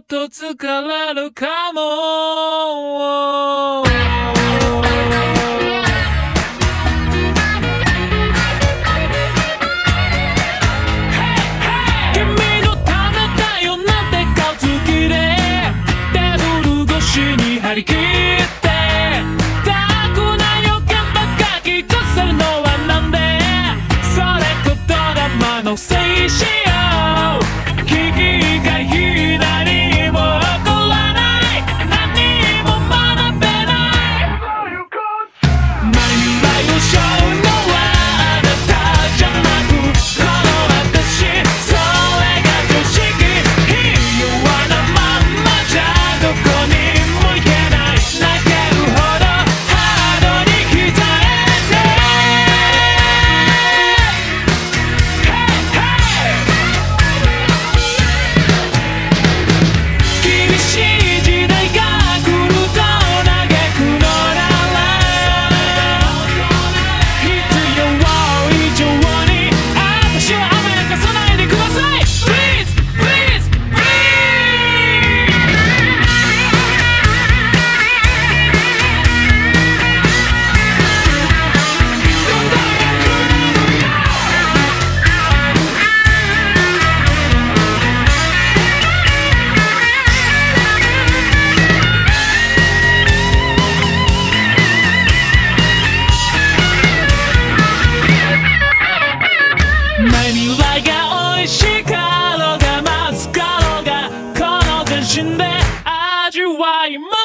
と疲れるかも。君のためだよなんて顔つきでテーブル越しに張り切ってダークな予感ばかきこせるのはなんでそれとドラマのせいしよう危機回避何も起こらない何も学べない前未来を背負うのはあなたじゃなくこの私それが常識ひ弱なまんまじゃどこにも行けない泣けるほどハードに刻えて厳しい時代が来ると嘆くのなら必要以上に私を甘やかさないでください Please, please, please 前未来が美味しかろうがまずかろうがこの全身で味わいます